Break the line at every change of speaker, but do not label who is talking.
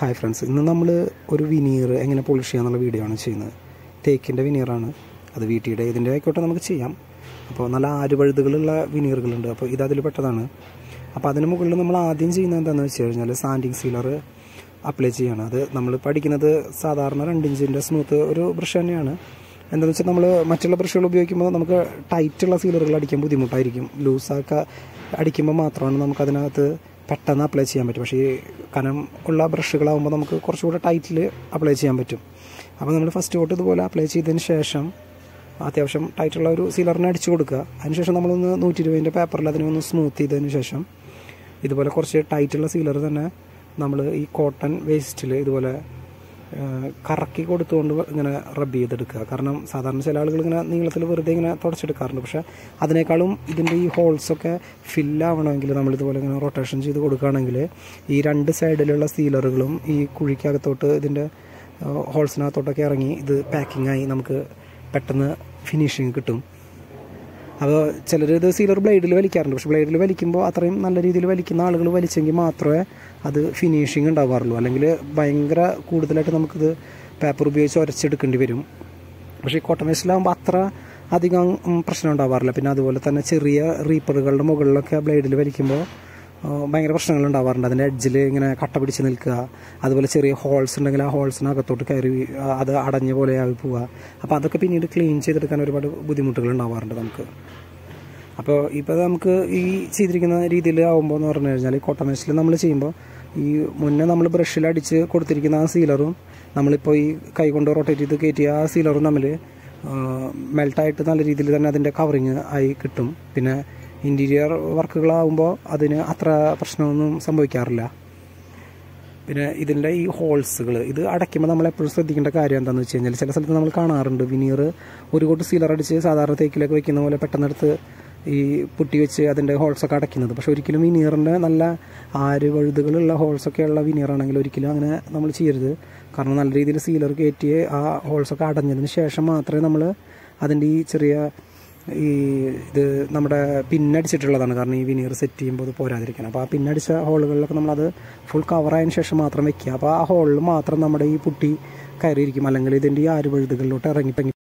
Hi friends, ഇന്ന് നമ്മൾ ഒരു വിനീർ എങ്ങനെ പോളിഷ് ചെയ്യാന്നുള്ള വീഡിയോ ആണ് ചെയ്യുന്നത്. തേക്കിൻ്റെ വിനീറാണ് അത്. വീട്ടിയുടെ ഇതിൻ്റെ ആയിക്കോട്ടെ നമുക്ക് ചെയ്യാം. അപ്പോൾ നല്ല ആരുപഴുതുകളുള്ള വിനീറുകളുണ്ട്, അപ്പോൾ ഇതതിൽ പെട്ടതാണ്. അപ്പോൾ അതിന് മുകളിൽ നമ്മൾ ആദ്യം ചെയ്യുന്നത് എന്താണെന്ന് വെച്ച് കഴിഞ്ഞാൽ സാൻഡിങ് സീലർ അപ്ലൈ ചെയ്യണം. അത് നമ്മൾ പഠിക്കുന്നത് സാധാരണ 2 ഇഞ്ചിൻ്റെ സ്മൂത്ത് ഒരു ബ്രഷ് തന്നെയാണ്. എന്താണെന്ന് വെച്ചാൽ നമ്മൾ മറ്റുള്ള ബ്രഷുകൾ ഉപയോഗിക്കുമ്പോൾ നമുക്ക് ടൈറ്റുള്ള സീലറുകൾ അടിക്കാൻ ബുദ്ധിമുട്ടായിരിക്കും. ലൂസാക്കി അടിക്കുമ്പോൾ മാത്രമാണ് നമുക്കതിനകത്ത് പെട്ടെന്ന് അപ്ലൈ ചെയ്യാൻ പറ്റും. പക്ഷേ ഈ കനം ഉള്ള ബ്രഷുകളാകുമ്പോൾ നമുക്ക് കുറച്ചുകൂടെ ടൈറ്റിൽ അപ്ലൈ ചെയ്യാൻ പറ്റും. അപ്പോൾ നമ്മൾ ഫസ്റ്റ് തൊട്ട് ഇതുപോലെ അപ്ലൈ ചെയ്തതിന് ശേഷം അത്യാവശ്യം ടൈറ്റുള്ള ഒരു സീലറിനെ അടിച്ചു കൊടുക്കുക. അതിനുശേഷം നമ്മളൊന്ന് 120 പേപ്പറിൽ അതിനൊന്ന് സ്മൂത്ത് ചെയ്തതിന് ശേഷം ഇതുപോലെ കുറച്ച് ടൈറ്റുള്ള സീലർ തന്നെ നമ്മൾ ഈ കോട്ടൺ വേസ്റ്റിൽ ഇതുപോലെ കറക്കി കൊടുത്തുകൊണ്ട് ഇങ്ങനെ റബ്ബ് ചെയ്തെടുക്കുക. കാരണം സാധാരണ ചില ആളുകൾ ഇങ്ങനെ നീളത്തിൽ വെറുതെ ഇങ്ങനെ തുടച്ചെടുക്കാറുണ്ട്. പക്ഷേ അതിനേക്കാളും ഇതിൻ്റെ ഈ ഹോൾസൊക്കെ ഫില്ലാവണമെങ്കിൽ നമ്മളിതുപോലെ ഇങ്ങനെ റൊട്ടേഷൻ ചെയ്ത് കൊടുക്കുകയാണെങ്കിൽ ഈ 2 സൈഡിലുള്ള സീലറുകളും ഈ കുഴിക്കകത്തോട്ട് ഇതിൻ്റെ ഹോൾസിനകത്തോട്ടൊക്കെ ഇറങ്ങി ഇത് പാക്കിങ്ങായി നമുക്ക് പെട്ടെന്ന് ഫിനിഷിങ് കിട്ടും. അപ്പോൾ ചിലർ ഇത് സീലർ ബ്ലേഡിൽ വലിക്കാറുണ്ട്. പക്ഷേ ബ്ലേഡിൽ വലിക്കുമ്പോൾ അത്രയും നല്ല രീതിയിൽ വലിക്കുന്ന ആളുകൾ വലിച്ചെങ്കിൽ മാത്രമേ അത് ഫിനിഷിങ് ഉണ്ടാവാറുള്ളൂ. അല്ലെങ്കിൽ ഭയങ്കര കൂടുതലായിട്ട് നമുക്കിത് പേപ്പർ ഉപയോഗിച്ച് ഉരച്ചെടുക്കേണ്ടി വരും. പക്ഷേ ഈ കോട്ടൺ വേസ്റ്റിലാകുമ്പോൾ അത്ര അധികം പ്രശ്നം ഉണ്ടാവാറില്ല. പിന്നെ അതുപോലെ തന്നെ ചെറിയ റീപ്പറുകളുടെ മുകളിലൊക്കെ ബ്ലേഡിൽ വലിക്കുമ്പോൾ ഭയങ്കര പ്രശ്നങ്ങൾ ഉണ്ടാവാറുണ്ട്. അതിൻ്റെ എഡ്ജിൽ ഇങ്ങനെ കട്ട പിടിച്ച് നിൽക്കുക, അതുപോലെ ചെറിയ ഹോൾസ് ഉണ്ടെങ്കിൽ ആ ഹോൾസിനകത്തോട്ട് കയറി അത് അടഞ്ഞ പോലെ ആയി പോവുക. അപ്പോൾ അതൊക്കെ പിന്നീട് ക്ലീൻ ചെയ്തെടുക്കാൻ ഒരുപാട് ബുദ്ധിമുട്ടുകൾ ഉണ്ടാവാറുണ്ട് നമുക്ക്. അപ്പോൾ ഇപ്പോൾ നമുക്ക് ഈ ചെയ്തിരിക്കുന്ന രീതിയിൽ ആകുമ്പോൾ എന്ന് പറഞ്ഞു കഴിഞ്ഞാൽ ഈ കോട്ടൺ വേസ്റ്റിൽ നമ്മൾ ചെയ്യുമ്പോൾ ഈ മുന്നേ നമ്മൾ ബ്രഷിൽ അടിച്ച് കൊടുത്തിരിക്കുന്ന ആ സീലറും നമ്മളിപ്പോൾ ഈ കൈ കൊണ്ട് റൊട്ടേറ്റ് ചെയ്ത് കയറ്റിയ ആ സീലറും തമ്മിൽ മെൽട്ടായിട്ട് നല്ല രീതിയിൽ തന്നെ അതിൻ്റെ കവറിങ് ആയി കിട്ടും. പിന്നെ ഇൻറ്റീരിയർ വർക്കുകളാകുമ്പോൾ അതിന് അത്ര പ്രശ്നമൊന്നും സംഭവിക്കാറില്ല. പിന്നെ ഇതിൻ്റെ ഈ ഹോൾസുകൾ ഇത് അടയ്ക്കുമ്പോൾ നമ്മൾ എപ്പോഴും ശ്രദ്ധിക്കേണ്ട കാര്യം എന്താണെന്ന് വെച്ച് കഴിഞ്ഞാൽ ചില സ്ഥലത്ത് നമ്മൾ കാണാറുണ്ട് വിനീർ ഒരു കൂട്ട് സീലർ അടിച്ച് സാധാരണ തേക്കിലേക്ക് വയ്ക്കുന്ന പോലെ പെട്ടെന്നെടുത്ത് ഈ പുട്ടി വെച്ച് അതിൻ്റെ ഹോൾസൊക്കെ അടയ്ക്കുന്നത്. പക്ഷേ ഒരിക്കലും വിനീറിൻ്റെ നല്ല ആരുപഴുതുകളുള്ള ഹോൾസൊക്കെയുള്ള വിനീറാണെങ്കിൽ ഒരിക്കലും അങ്ങനെ നമ്മൾ ചെയ്യരുത്. കാരണം നല്ല രീതിയിൽ സീലർ കയറ്റി ആ ഹോൾസൊക്കെ അടഞ്ഞതിന് ശേഷം മാത്രമേ നമ്മൾ അതിൻ്റെ ഈ ചെറിയ ഇത് നമ്മുടെ പിന്നടിച്ചിട്ടുള്ളതാണ്. കാരണം ഈ വിനീർ സെറ്റ് ചെയ്യുമ്പോൾ അത് പോരാതിരിക്കണം. അപ്പോൾ ആ പിന്നടിച്ച ഹോളുകളിലൊക്കെ നമ്മളത് ഫുൾ കവറായതിനു ശേഷം മാത്രം വെക്കുക. അപ്പോൾ ആ ഹോളിൽ മാത്രം നമ്മുടെ ഈ പുട്ടി കയറിയിരിക്കും. അല്ലെങ്കിൽ ഇതിൻ്റെ ഈ ആരുപഴുതുകളിലോട്ട് ഇറങ്ങി